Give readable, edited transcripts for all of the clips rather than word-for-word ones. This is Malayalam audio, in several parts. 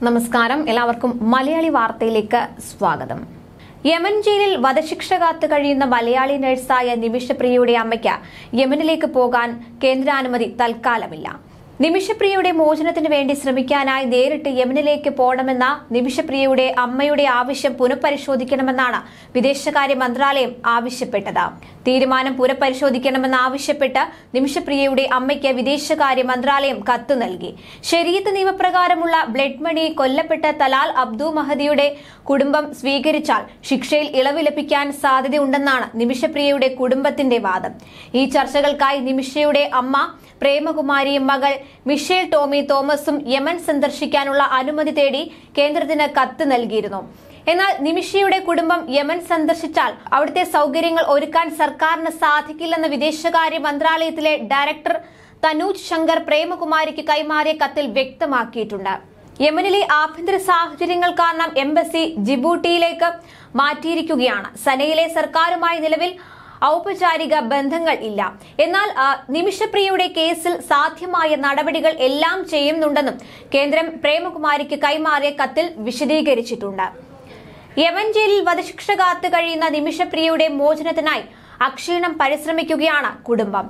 നമസ്കാരം, എല്ലാവർക്കും മലയാളി വാർത്തയിലേക്ക് സ്വാഗതം. യമൻ ജയിലിൽ വധശിക്ഷ കാത്തു കഴിയുന്ന മലയാളി നഴ്സായ നിമിഷപ്രിയയുടെ അമ്മയ്ക്ക് യമനിലേക്ക് പോകാൻ കേന്ദ്രാനുമതി തൽക്കാലമില്ല. നിമിഷപ്രിയയുടെ മോചനത്തിനു വേണ്ടി ശ്രമിക്കാനായി നേരിട്ട് യമനിലേക്ക് പോകണമെന്ന നിമിഷപ്രിയയുടെ അമ്മയുടെ ആവശ്യം പുനഃപരിശോധിക്കണമെന്നാണ് വിദേശകാര്യ മന്ത്രാലയം ആവശ്യപ്പെട്ടത്. തീരുമാനം പുനഃപരിശോധിക്കണമെന്ന് ആവശ്യപ്പെട്ട് നിമിഷപ്രിയയുടെ അമ്മയ്ക്ക് വിദേശകാര്യ മന്ത്രാലയം കത്ത് നൽകി. ശരീഅത്ത് നിയമപ്രകാരമുള്ള ബ്ലഡ് മണി കൊല്ലപ്പെട്ട തലാൽ അബ്ദു മഹദിയുടെ കുടുംബം സ്വീകരിച്ചാൽ ശിക്ഷയിൽ ഇളവ് ലഭിക്കാൻ സാധ്യതയുണ്ടെന്നാണ് നിമിഷപ്രിയയുടെ കുടുംബത്തിന്റെ വാദം. ഈ ചർച്ചകൾക്കായി നിമിഷയുടെ അമ്മ പ്രേമകുമാരിയും മകൾ മിഷേൽ ടോമി തോമസും യമൻ സന്ദർശിക്കാനുള്ള അനുമതി തേടി കേന്ദ്രത്തിന് കത്ത് നൽകിയിരുന്നു. എന്നാൽ നിമിഷയുടെ കുടുംബം യമൻ സന്ദർശിച്ചാൽ അവിടുത്തെ സൗകര്യങ്ങൾ ഒരുക്കാൻ സർക്കാരിന് സാധിക്കില്ലെന്ന് വിദേശകാര്യ മന്ത്രാലയത്തിലെ ഡയറക്ടർ തനൂജ് ശങ്കർ പ്രേമകുമാരിക്ക് കൈമാറിയ കത്തിൽ വ്യക്തമാക്കിയിട്ടുണ്ട്. യമനിലെ ആഭ്യന്തര സാഹചര്യങ്ങൾ കാരണം എംബസി ജിബൂട്ടിയിലേക്ക് മാറ്റിയിരിക്കുകയാണ്. സനയിലെ സർക്കാരുമായി നിലവിൽ ഔപചാരിക ബന്ധങ്ങൾ ഇല്ല. എന്നാൽ നിമിഷപ്രിയയുടെ കേസിൽ സാധ്യമായ നടപടികൾ എല്ലാം ചെയ്യുന്നുണ്ടെന്നും കേന്ദ്രം പ്രേമകുമാരിക്ക് കൈമാറിയ കത്തിൽ വിശദീകരിച്ചിട്ടുണ്ട്. യമൻ ജയിലിൽ വധശിക്ഷ കാത്തു കഴിയുന്ന നിമിഷപ്രിയയുടെ മോചനത്തിനായി അക്ഷീണം പരിശ്രമിക്കുകയാണ് കുടുംബം.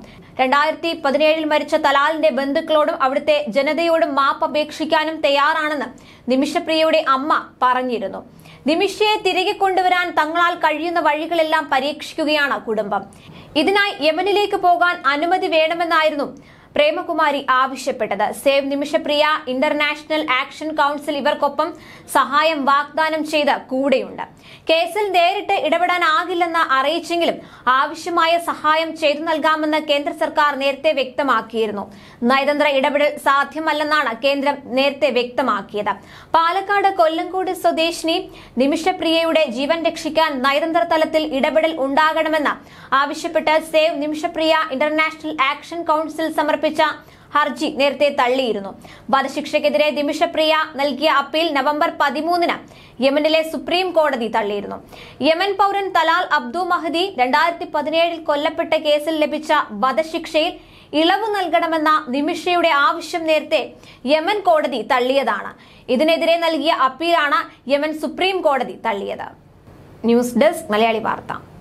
2017 മരിച്ച തലാലിന്റെ ബന്ധുക്കളോടും അവിടുത്തെ ജനതയോടും മാപ്പ് അപേക്ഷിക്കാനും തയ്യാറാണെന്ന് നിമിഷപ്രിയയുടെ അമ്മ പറഞ്ഞിരുന്നു. നിമിഷയെ തിരികെ കൊണ്ടുവരാൻ തങ്ങളാൽ കഴിയുന്ന വഴികളെല്ലാം പരീക്ഷിക്കുകയാണ് കുടുംബം. ഇതിനായി യമനിലേക്ക് പോകാൻ അനുമതി വേണമെന്നായിരുന്നു പ്രേമകുമാരി ആവശ്യപ്പെട്ടത്. Save Nimishapriya international action council ഇവർക്കൊപ്പം സഹായം വാഗ്ദാനം ചെയ്ത് കൂടെയുണ്ട്. കേസിൽ നേരിട്ട് ഇടപെടാനാകില്ലെന്ന് അറിയിച്ചെങ്കിലും ആവശ്യമായ സഹായം ചെയ്തു നൽകാമെന്ന് കേന്ദ്ര സർക്കാർ നേരത്തെ വ്യക്തമാക്കിയിരുന്നു. നയതന്ത്ര ഇടപെടൽ സാധ്യമല്ലെന്നാണ് കേന്ദ്രം നേരത്തെ വ്യക്തമാക്കിയത്. പാലക്കാട് കൊല്ലങ്കോട് സ്വദേശിനി നിമിഷപ്രിയയുടെ ജീവൻ രക്ഷിക്കാൻ നയതന്ത്ര തലത്തിൽ ഇടപെടൽ ഉണ്ടാകണമെന്ന് ആവശ്യപ്പെട്ട് save Nimishapriya international action council സമർപ്പിച്ച ഹർജി നേരത്തെ തള്ളിയിരുന്നു. വധശിക്ഷയ്ക്കെതിരെ നിമിഷപ്രിയ നൽകിയ അപ്പീൽ നവംബർ 13 യമനിലെ സുപ്രീം കോടതി തള്ളിയിരുന്നു. യമൻ പൗരൻ തലാൽ അബ്ദു മഹദി 2017 കൊല്ലപ്പെട്ട കേസിൽ ലഭിച്ച വധശിക്ഷയിൽ ഇളവ് നൽകണമെന്ന നിമിഷയുടെ ആവശ്യം നേരത്തെ യമൻ കോടതി തള്ളിയതാണ്. ഇതിനെതിരെ നൽകിയ അപ്പീലാണ് യമൻ സുപ്രീം കോടതി തള്ളിയത്. ന്യൂസ് ഡെസ്ക് മലയാളി വാർത്ത.